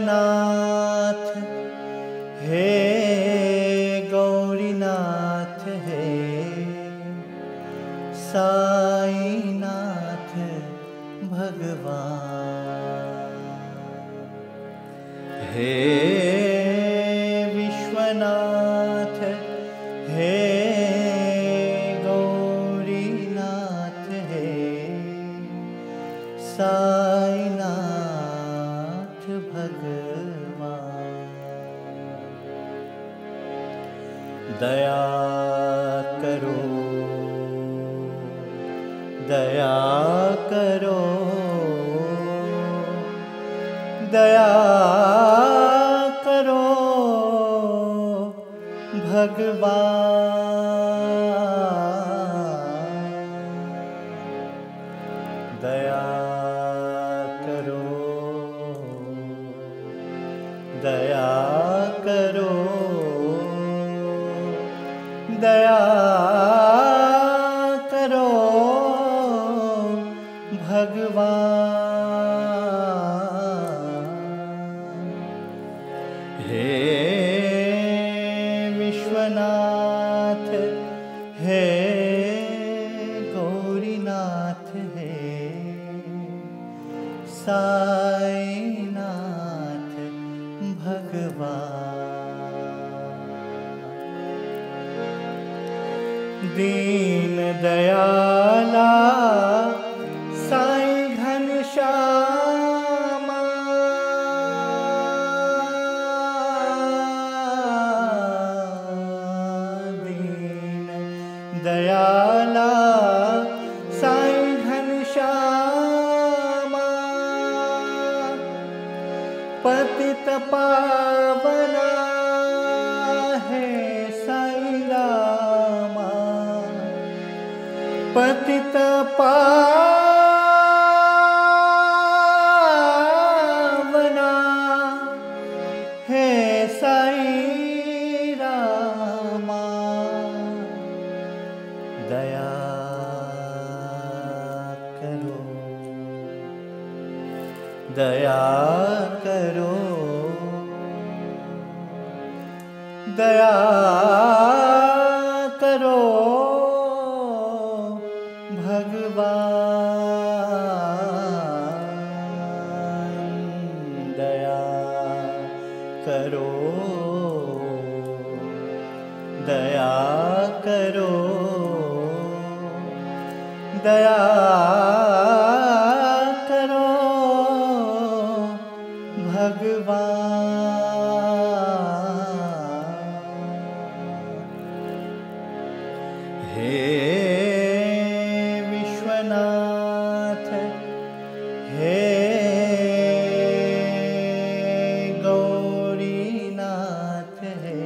विश्वनाथ हे गौरीनाथ हे साईनाथ भगवान। हे विश्वनाथ हे गौरीनाथ हे साईनाथ भगवान। दया करो दया करो दया करो भगवान। दया करो दया करो दया करो भगवान। हे विश्वनाथ हे गौरीनाथ हे साईनाथ भगवान। दीन दयाला साईं घनश्यामा दीन दयाला साईं घनश्यामा पतित पावना है साईं रामा पतित पावना है साईं रामा। दया करो दया करो दया करो भगवान। दया करो दया करो दया करो भगवान। हे विश्वनाथ हे गौरीनाथ हे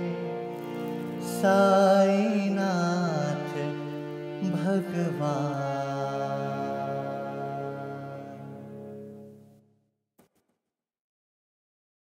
साईनाथ भगवान।